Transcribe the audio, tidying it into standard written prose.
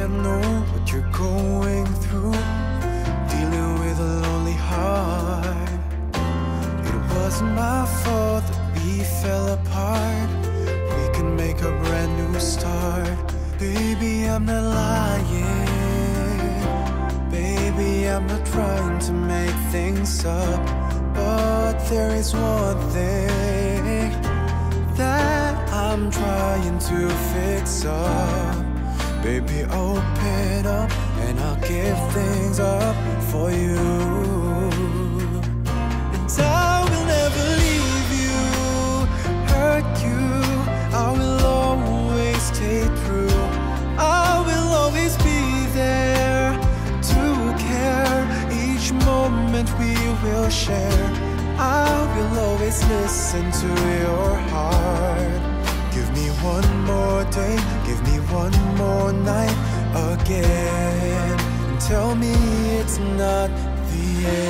know what you're going through, dealing with a lonely heart. It wasn't my fault that we fell apart. We can make a brand new start. Baby, I'm not lying. Baby, I'm not trying to make things up, but there is one thing that I'm trying to fix up. Baby, open up and I'll give things up for you. And I will never leave you, hurt you. I will always stay true. I will always be there to care. Each moment we will share. I will always listen to your heart. Give me one more day, give me one more night again, and tell me it's not the end.